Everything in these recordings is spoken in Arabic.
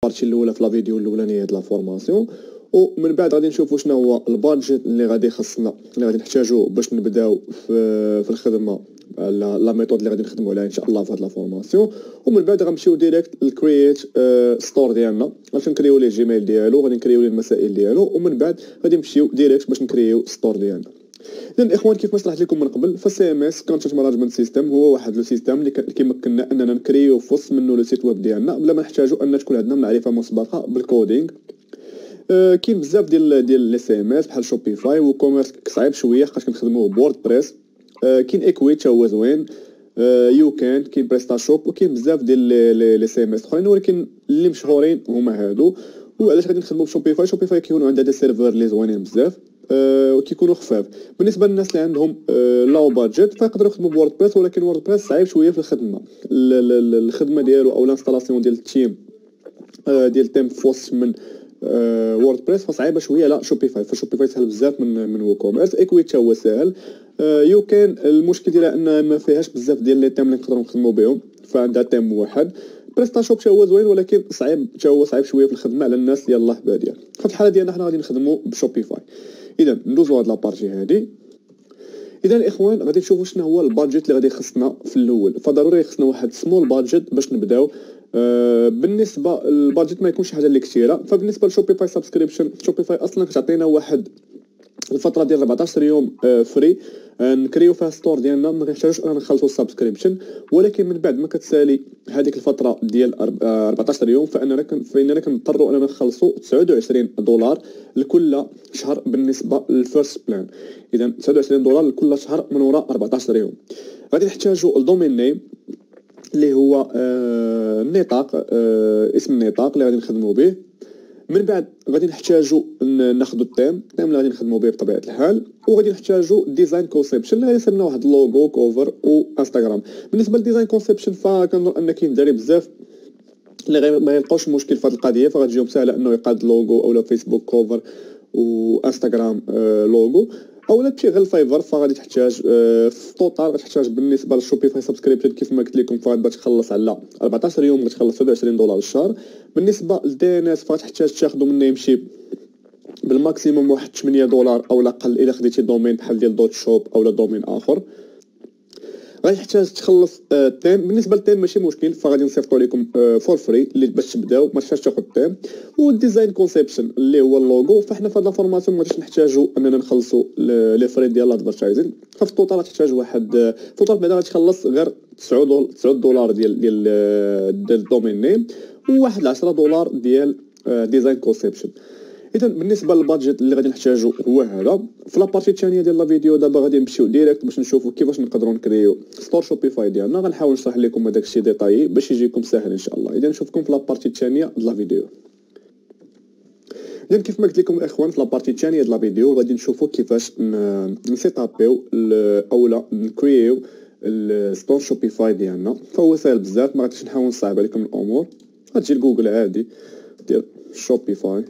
لابارتي الاولى في لا فيديو الاولانيه ديال لا فورماسيون. ومن بعد غادي نشوفوا شنو هو البادجيت اللي غادي خصنا اللي غادي نحتاجوه باش نبداو في الخدمه على لا ميثود اللي غادي نخدموا عليها ان شاء الله في هاد لا فورماسيون. ومن بعد غنمشيو ديريكت للكرييت ستور ديالنا باش نكريو ليه جيميل ديالو، غادي نكريو ليه المسائل ديالو، ومن بعد غادي نمشيو ديريكت باش نكريو ستور ديالنا. اذا الاخوان كيف ما شرحت لكم من قبل، فالسي ام اس كونتنت مانجمنت سيستم هو واحد لو سيستم اللي كيمكننا اننا نكريو في وسط منه لو سيت ويب ديالنا بلا ما نحتاجوا ان تكون عندنا معرفه مسبقه بالكودينغ. كاين بزاف ديال لي سي ام اس بحال شوبيفاي وكوميرس صعيب شويه خاص كنخدموه بورد بريس. كاين ايكويت هو زوين، يو كاين بريستا شوب، وكاين بزاف ديال لي سي ام اس اخرين، ولكن اللي مشهورين هما هادو. وعلاش غادي نخدموا بشوبيفاي؟ شوبيفاي كيكونوا عندها دي سيرفر اللي زوينين بزاف وكيكونوا خفاف. بالنسبه للناس اللي عندهم لاو بادجيت فيقدروا يخدموا بوردبريس، ولكن ووردبريس صعيب شويه في الخدمه. الخدمه ديالو او الانستالاسيون ديال التيم ديال تيم فوس من ووردبريس فصعيبه شويه. لا شوبيفاي، فشوبيفاي سهل بزاف من ووكوميرس. ايكويت هو سهل. يو كان المشكل ديالها ان ما فيهاش بزاف ديال لي تيم اللي نقدروا نخدموا بهم، فعندها تيم واحد. بريستا شوب هو زوين ولكن صعيب شويه في الخدمه على الناس اللي يلاه باديه. في الحاله ديالنا حنا غادي نخدموا بشوبيفاي. اذا ندوزو هاد لابارتي هادي. اذا الاخوان غادي نشوفوا شنو هو البادجيت اللي غادي يخصنا في الاول. فضروري خصنا واحد سمول بادجيت باش نبداو. بالنسبه البادجيت ما يكونش حاجه اللي كثيره. فبالنسبه لشوبيفاي سبسكريبشن، شوبيفاي اصلا كتعطينا واحد الفتره ديال 14 يوم فري نكريو فيها ستور ديالنا، ما كنحتاجوش اننا نخلصوا السبسكريبشن. ولكن من بعد ما كتسالي هذيك الفتره ديال 14 يوم فاننا كنضطروا اننا نخلصوا $29 لكل شهر بالنسبه للفيرست بلان. اذا $29 لكل شهر من وراء 14 يوم. غادي نحتاجوا الدومين نيم اللي هو النطاق، اسم النطاق اللي غادي نخدموا به. من بعد غادي نحتاجوا ناخذوا التيم اللي غادي نخدموا به بطبيعه الحال. وغادي نحتاجوا ديزاين كونسيبشن اللي غادي يصيبنا واحد اللوغو كوفر وانستغرام. بالنسبه للديزاين كونسيبشن فكنظن ان كاين دراري بزاف اللي ما يلقاوش مشكل في هذه القضيه، فغتجيهم سهله انه يقاد لوغو او فيسبوك كوفر وانستغرام لوغو. او لا تمشي غير الفايفر فغادي تحتاج في التوتال غادي تحتاج بالنسبه للشوبيفاي سبسكريبشن كيف ما قلت لكم فغادي تخلص على 14 يوم غتخلص $29 الشهر. بالنسبه للدي ان اس فغتحتاج تاخذوا منه يمشي بالماكسيموم واحد $8 او اقل الا خديتي دومين بحال ديال دوت شوب او لا دومين اخر. غادي تحتاج تخلص التيم. بالنسبه للتيم ماشي مشكل فغادي نصيفطوا لكم فور فري اللي باش تبداو ما تحتاجش تاخذ التيم. والديزاين كونسيبشن اللي هو اللوغو فاحنا في هذه الفورماسيون ما غاديش نحتاجوا اننا نخلصوا لي فري ديال الادفرتايزين. ففي التوتال تحتاج واحد في التوتال بعدا غتخلص غير $9 ديال الدومين نيم وواحد $10 ديال ديزاين كونسيبشن. اذا بالنسبه للبادجيت اللي غادي نحتاجو هو هذا. في لابارتي الثانيه ديال لا فيديو دابا غادي نمشيو ديريكت باش نشوفوا كيفاش نقدروا نكريو ستور شوبيفاي ديالنا. غنحاول نشرح لكم هذاك الشيء ديتايي باش يجيكم ساهل ان شاء الله. اذا نشوفكم في لابارتي الثانيه ديال لا فيديو. اذا كيف ما قلت لكم الاخوان في لابارتي الثانيه ديال لا فيديو غادي نشوفوا كيفاش نسيتابيو اولا نكريو الستور شوبيفاي ديالنا. فهو ساهل بزاف ما غاديش نحاول نصعب عليكم الامور. غتجي لجوجل عادي ديال شوبيفاي،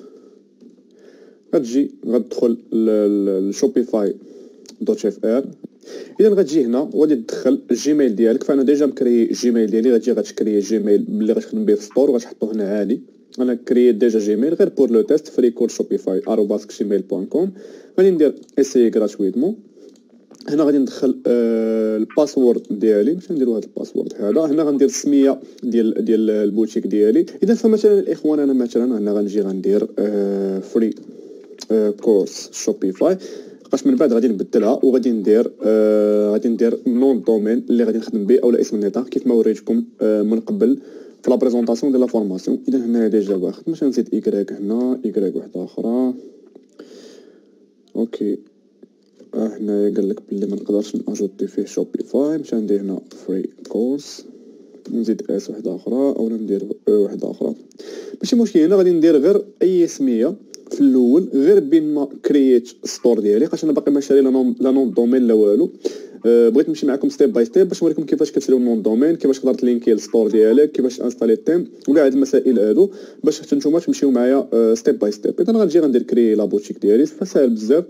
غتجي غتدخل لشوبيفاي دوت اف ار. اذا غتجي هنا وغادي تدخل الجيميل ديالك. فانا ديجا مكري الجيميل ديالي، غتكري الجيميل اللي غتخدم به في ستور وغتحطو هنا عادي. انا كرييت ديجا جيميل غير بور لو تيست فري كود شوبيفاي @gmail.com. غادي ندير اسي غراتويتمون. هنا غادي ندخل الباسورد ديالي باش نديرو هذا الباسورد هذا. هنا غندير السميه ديال البوتيك ديالي. اذا فمثلا الاخوان انا مثلا هنا غنجي غندير فري كورس شوبيفاي. بقاش من بعد غادي نبدلها وغادي ندير نون دومين اللي غادي نخدم به اولا اسم النطاق كيف ما وريتكم من قبل في لا بريزونطاسيون ديال لا فورماسيون. اذا هنا ديجا باخد باش نزيد ايكغيك هنا ايكغيك واحده اخرى. اوكي هنا قال لك بلي ما نقدرش ناجوتي فيه شوبيفاي. مشى ندير هنا فري كورس نزيد اس واحده اخرى اولا ندير واحده اخرى ماشي مشكل. هنا غادي ندير غير اي سميه في الاول غير بين ما كرييت ستور ديالي خاطر انا باقي ما شاري لا نون دومين لا والو. بغيت نمشي معكم ستيب باي ستيب باش نوريكم كيفاش كتشريو نون دومين، كيفاش تقدر تلينكي الستور ديالك، كيفاش انستالي التيم وكاع هاد المسائل هادو باش حتى نتوما تمشيو معايا ستيب باي ستيب. اذا غنجي غندير كري لا بوتيك ديالي فسهل بزاف.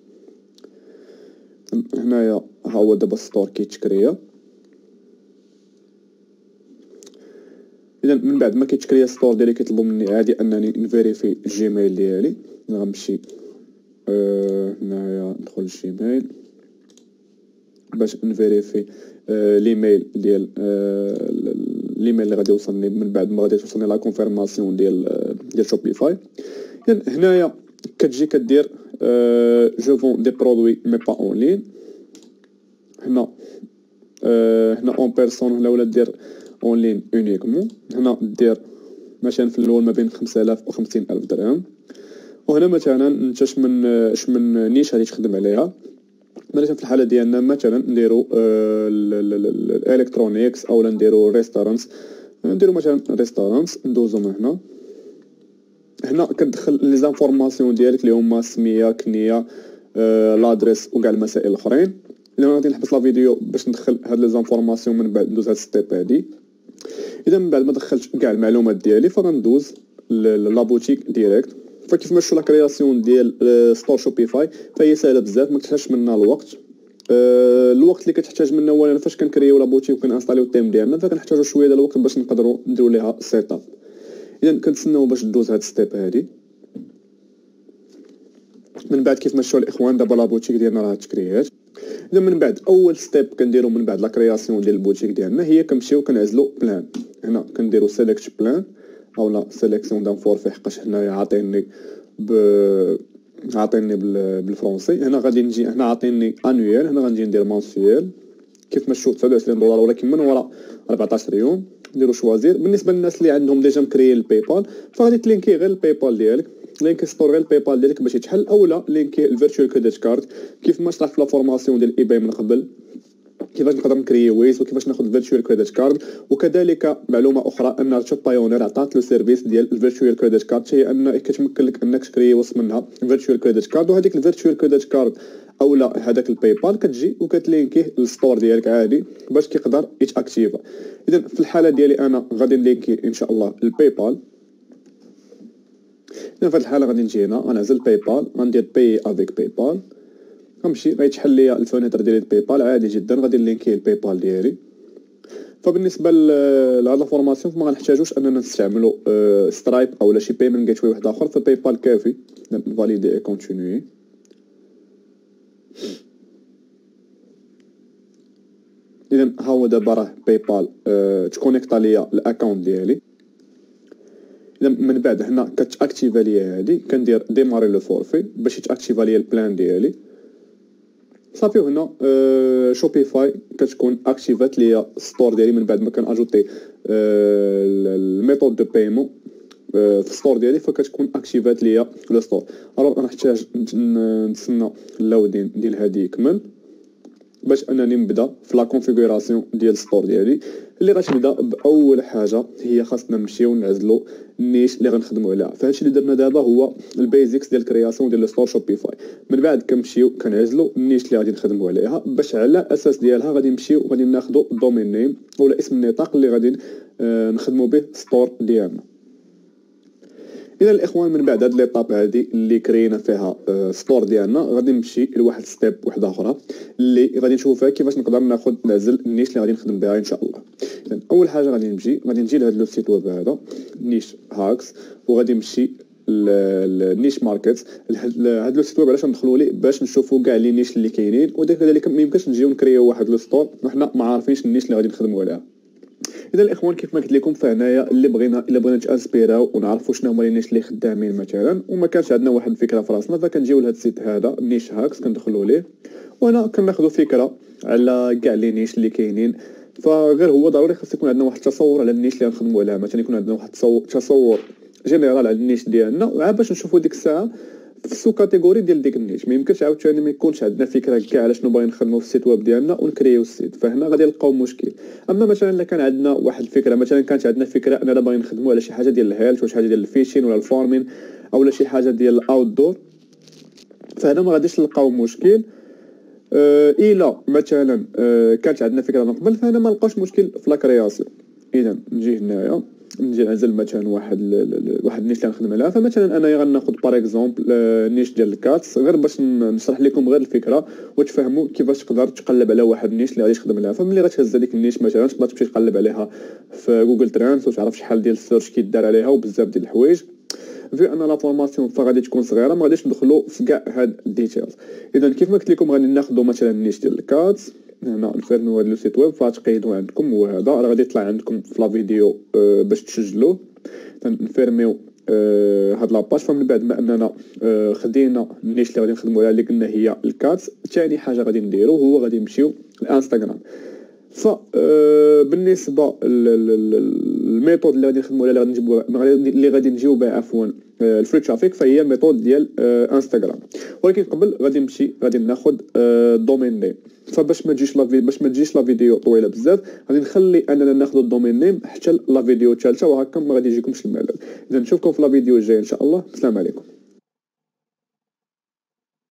هنايا ها هو دابا الستور كيتكريا. اذا من بعد ما كيتكريا ستور ديالي كيطلبوا مني عادي انني نفيريفي الجيميل ديالي. غنمشي هنايا ندخل الجيميل باش نفيريفي الايميل ديال الايميل اللي غادي يوصلني من بعد ما غادي توصلني لا كونفيرماسيون ديال شوبيفاي. اذا هنايا كتجي كدير جو فون دي برودوي مي با اون لين. هنا اون بيرسون هنا ولا دير اون لين اونيكمون. هنا دير مثلا في الاول ما بين 5000 و 50000 درهم. وهنا مثلا انت شمن نيش غادي تخدم عليها. مثلا في الحاله ديالنا مثلا نديرو الالكترونيكس او نديرو ريستورانس. نديرو مثلا ريستورانس ندوزو من هنا كتدخل لي زانفورماسيون ديالك اللي هما السميه كنيه لادريس وكاع المسائل الاخرين. الا غادي نحبس لا فيديو باش ندخل هاد لي زانفورماسيون من بعد ندوز هاد ستيب هادي. اذا من بعد ما دخلت كاع المعلومات ديالي فغندوز لا بوتيك ديريكت. فكيف ما شفتوا لا كرياسيون ديال ستور شوبيفاي فهي سهله بزاف ما كتحتاجش منا الوقت. الوقت اللي كتحتاج منه هو فاش كنكريو لا بوتيك وكنانستاليو التيم ديالنا فكنحتاجوا شويه ديال الوقت باش نقدروا نديروا ليها سيت اب. اذا كنتسناو باش دوز هاد ستيب هادي. من بعد كيف ما شفتوا الاخوان دابا لا بوتيك ديالنا راه تكريات. اذا من بعد اول ستيب كنديروا من بعد لا كرياسيون ديال البوتيك ديالنا هي كنمشيو كنعزلوا بلان. هنا كنديروا سيليكت بلان او لا سيليكسيون دان فورفي حقاش هنايا عاطيني بالفرنسي. هنا غادي نجي هنا عاطيني انويل. هنا غنجي ندير مانسيال كيف ما شفتوا 29 دولار ولكن من وراء 14 يوم. نديروا شوازير. بالنسبه للناس اللي عندهم ديجا مكريين الباي بال فغادي تلينكي غير الباي بال ديالك لينك ستور غير الباي بال ديالك باش يتحل اولا لينكي الفيرتشوال كريديت كارد كيف ما شرحت في لا فورماسيون ديال اي باي من قبل كيفاش نقدر نكري ويز وكيفاش ناخذ فيرتشوال كريديت كارد. وكذلك معلومه اخرى ان شوب بايونير عطات لو سيرفيس ديال الفيرتشوال كريديت كارد هي ان كتمكن لك انك تكري وسط منها فيرتشوال كريديت كارد. وهذيك الفيرتشوال كريديت كارد اولا هذاك الباي بال كتجي وكتلينكيه للستور ديالك عادي باش كيقدر يتاكتيفا. اذا في الحاله ديالي انا غادي نلينكي ان شاء الله الباي بال. في هذه الحاله غادي نجي هنا غنعزل باي بال غندير باي افيك باي بال. غنمشي غيتحل ليا الفونيتر ديال باي بال عادي جدا. غادي نلينكي الباي بال ديالي. فبالنسبه لهاد الفورماسيون فما غنحتاجوش اننا نستعملوا سترايب اولا شي بايمنت جيت واي واحد اخر. فباي بال كافي. فاليدي اي كونتينيي. اذا ها هو دابا راه باي بال تكونيكتا ليا الاكونت ديالي. اذا من بعد هنا كتاكتيفا ليا هادي كندير ديماري لو فورفي باش يتاكتيفا ليا البلان ديالي صافي. هنا شوبيفاي كتكون اكتيفات ليا ستور ديالي من بعد ما كان اجوتي الميثود دو بايمون في الستور ديالي فكتكون اكتيفات ليا لو ستور. الوغ نحتاج نتسنى اللودين ديال هادي يكمل باش انني نبدا في لا كونفيغوراسيون ديال الستور ديالي اللي غتبدا باول حاجه هي خاصنا نمشيو نعزلوا النيش اللي غنخدموا عليها. فهادشي اللي درنا دابا هو البيزكس ديال الكرياسيون ديال الستور شوبيفاي. من بعد كنمشيو كنعزلوا النيش اللي غادي نخدموا عليها باش على اساس ديالها غادي نمشيو غادي ناخذوا دومين نيم ولا اسم النطاق اللي غادي نخدموا به ستور ديالنا. اذا الاخوان من بعد هاد ليطاب هادي اللي كرينا فيها ستور ديالنا غادي نمشي لواحد ستيب واحده اخرى اللي غادي نشوفوا فيها كيفاش نقدر نعزل النيش اللي غادي نخدم بها ان شاء الله. اذا اول حاجه غادي نجي لهاد لو سيت ويب هذا نيش هاكس وغادي نمشي النيش ماركت. هاد لو سيت ويب علاش ندخلوا ليه باش نشوفوا كاع لي نيش اللي كاينين وكذلك ما يمكنش نجيو نكريو واحد لو ستور وحنا ما عارفينش النيش اللي غادي نخدموا عليها. اذا الاخوان كيف ما قلت لكم فهنايا اللي بغينا نتانسبيراو ونعرفوا شنو هما لي نيش اللي خدامين مثلا وما كانش عندنا واحد الفكره في راسنا فكنجيو لهاد السيت هذا نيش هاكس كندخلوا ليه وهنا كناخذوا فكره على كاع لي نيش اللي كاينين. فغير هو ضروري خاص يكون عندنا واحد التصور على النيش اللي غنخدموا عليها. مثلا يكون عندنا واحد تصور جينيرال على النيش ديالنا وعاد باش نشوفوا ديك الساعه في السو كاتيجوري ديال ديك النيش. ما يمكنش عاوتاني ما يكونش عندنا فكره كاع على شنو باغيين نخدموا في السيت ويب ديالنا ونكريو السيت فهنا غادي نلقاو مشكل. اما مثلا الا كان عندنا واحد الفكره مثلا كانت عندنا فكره اننا باغيين نخدموا على شي حاجه ديال الهيلث ولا شي حاجه ديال الفيشين ولا الفارمين اولا شي حاجه ديال الاوت دور فهنا ما غاديش نلقاو مشكل. الا مثلا كانت عندنا فكره من قبل فهنا ما نلقاوش مشكل في لا كرياسيون. اذا نجي هنايا نجي نعزل مثلا واحد النيش اللي نخدم عليها. فمثلا انايا غناخذ باغ اكزومبل نيش ديال الكاتس، غير باش نشرح لكم غير الفكره وتفهموا كيفاش تقدر تقلب على واحد النيش اللي غادي تخدم عليها. فملي غتهز هذيك النيش مثلا تقدر تمشي تقلب عليها في جوجل ترانس وتعرف شحال ديال السيرش كيدار عليها وبزاف ديال الحوايج. في ان لا فورماسيون فغادي تكون صغيره، ما غاديش ندخلوا في كاع هاد الديتيلز. اذا كيف ما قلت لكم غادي ناخذوا مثلا النيش ديال الكاتس، هنا نفرموا هذا السيت ويب فتقيدوا عندكم، وهذا راه غادي يطلع عندكم في لا فيديو باش تسجلوه. نفرميو هاد لاباج. فمن بعد ما اننا خدينا النيش اللي غادي نخدموا عليها اللي قلنا هي الكاتس، ثاني حاجه غادي نديرو هو غادي نمشيو للانستغرام. بالنسبه الميثود اللي غادي نخدموا عليها اللي غادي نجيو بها عفوا الفري ترافيك، فهي الميثود ديال انستغرام. ولكن قبل غادي ناخذ دومين نيم. فباش ما تجيش لا فيديو طويله بزاف غادي نخلي اننا ناخذ الدومين نيم حتى لا فيديو الثالثه، وهكا ما غادي يجيكمش الملل. اذا نشوفكم في لا فيديو الجاي ان شاء الله. السلام عليكم.